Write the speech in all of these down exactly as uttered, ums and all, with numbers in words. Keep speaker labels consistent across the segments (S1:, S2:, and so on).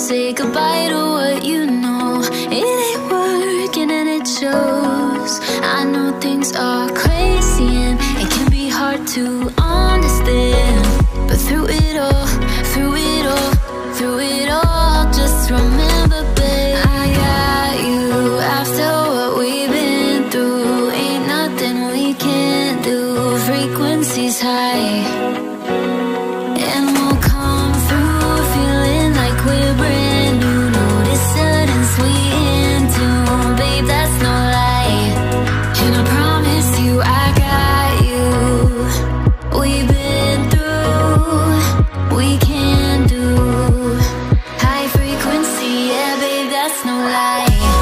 S1: say goodbye to what you know. It ain't working and it shows. I know things are crazy and it can be hard to understand, but through it all, through it all, through it all, just remember, babe, I got you. After what we've been through, ain't nothing we can't do. Frequencies high, and we'll come through feeling like we're brand new. No dissonance, we in tune, babe, that's no lie. And I promise you I got you. We've been through, we can do high frequency, yeah, babe, that's no lie.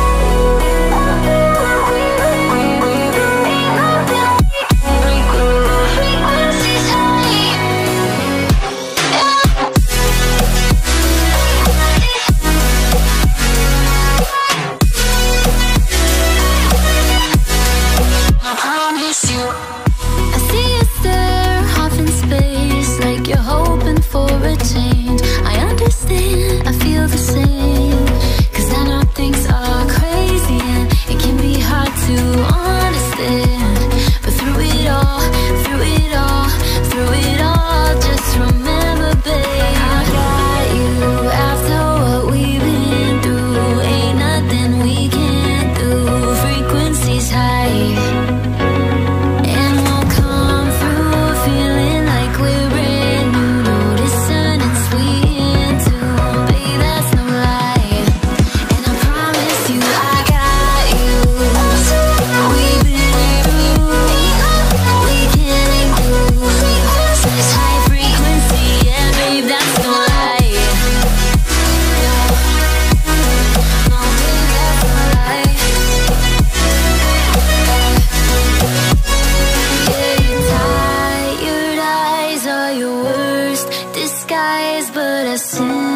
S1: But I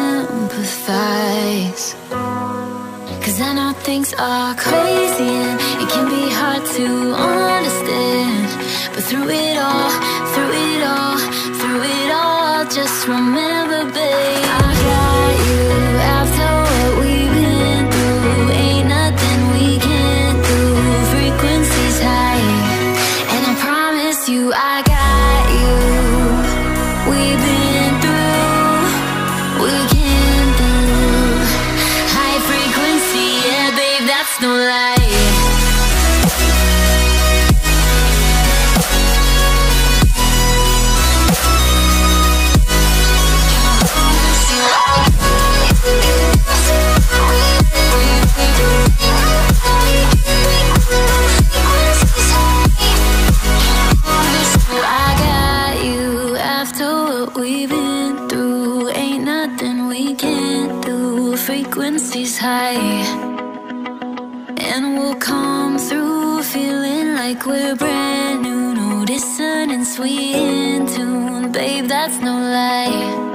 S1: sympathize, 'cause I know things are crazy and it can be hard to understand, but through it all, through it all, through it all, just remember, babe, I got you. After what we've been through, ain't nothing we can't do. Frequencies high, and I promise you I got you. We've been through, we can do high frequency, yeah, babe, that's no lie. I got you. After what we've been through, ain't nothing we can't do. Frequencies high, and we'll come through feeling like we're brand new. No dissonance, we in tune, babe, that's no lie.